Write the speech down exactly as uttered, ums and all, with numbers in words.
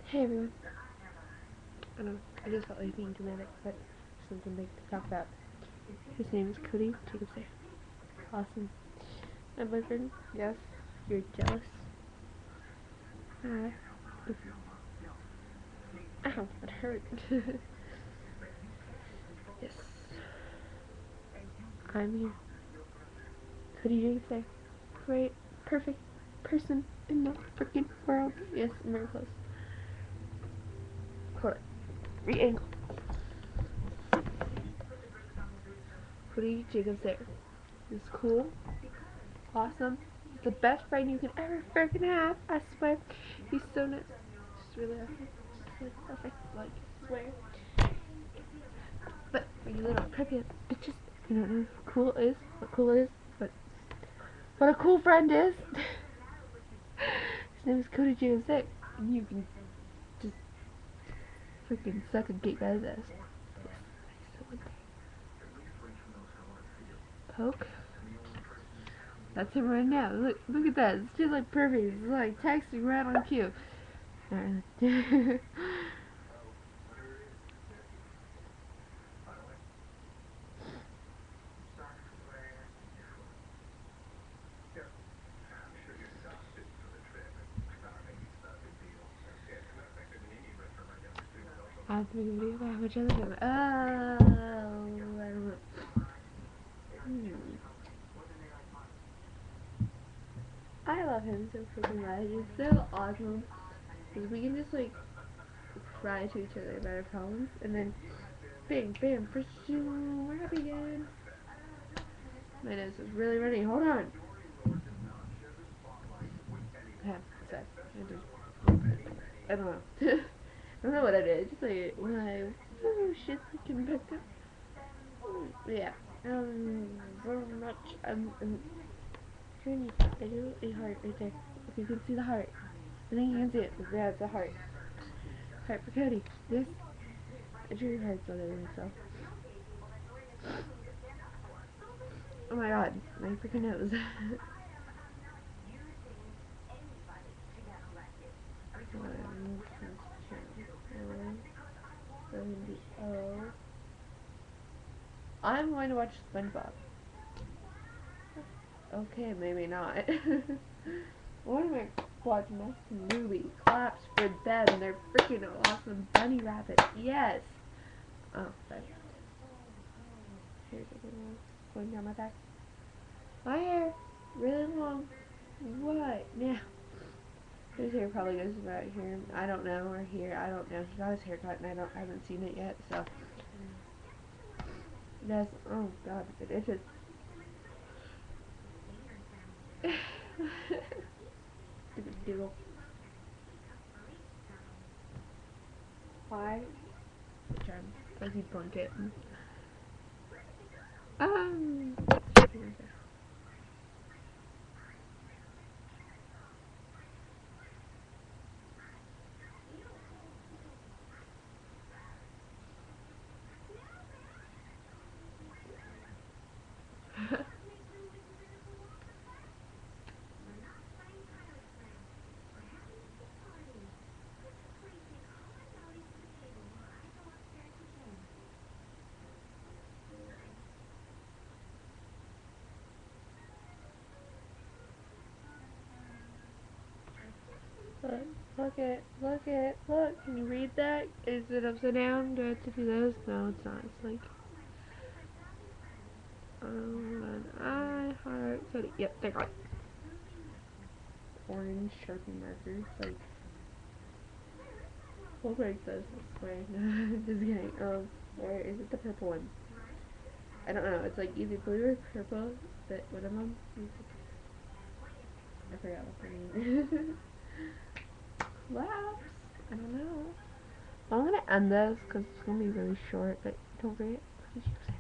Hey everyone. I don't know, I just felt like being dramatic, but something big to talk about. His name is Cody. Take a say. Awesome. My boyfriend, yes, you're jealous. Hi. Ow, that hurt. Yes. I'm here. Cody, take a say. Great, perfect person in the freaking world. Yes, I'm very close. Hold it. Re-angle. Cody Jacobs there. He's cool. Awesome. He's the best friend you can ever freaking have. I swear. He's so nice. He's really awesome. He's like perfect. Like, I swear. But for you little preppy bitches, you don't know who cool is, what cool is, but what a cool friend is. His name is Cody Jacobs, and you can just freaking suck a gate guy's ass. Yes, poke. That's him right now. Look, look at that. It's just like perfect. It's like texting right on cue. I have to make a video about how much I love him. Oh, I don't know. Hmm. I love him so freaking much. He's so awesome. Because we can just like cry to each other about our problems, and then bam, bam, pursue, we're happy again. My nose is really running. Hold on. Okay, sorry. I don't know. I don't know what I did. Just like when I oh shit, freaking picked up. Yeah. Um, very much. Um, um turn. I do a heart right there. If you can see the heart, I think you can see it. Yeah, it's a heart. Heart for Cody. Yes. I drew your hearts on it, so. Oh my god, my freaking nose. I'm going to watch SpongeBob. Okay, maybe not. What am I watching next movie? Claps for them. They're freaking awesome bunny rabbits. Yes. Oh, sorry. Here's a good one. Going down my back. My hair, really long. What? Yeah. His hair probably goes about here. I don't know, or here. I don't know. He got his hair cut, and I don't. I haven't seen it yet. So. Yes. Oh God, it itches. Stupid doodle. Why? Charm. Fuzzy blanket. Um. Look, look it, look it, look. Can you read that? Is it upside down? Do I have to do those? No, it's not. It's like, um, I heart Cody. Yep, there got it. Orange Sharpie marker. It's like, we'll break this, I swear. No, just kidding. Um, where is it? The purple one. I don't know. It's like either blue or purple, but one of them. I forgot what the name. Laughs. I don't know. I'm gonna end this because it's gonna be really short, but don't forget.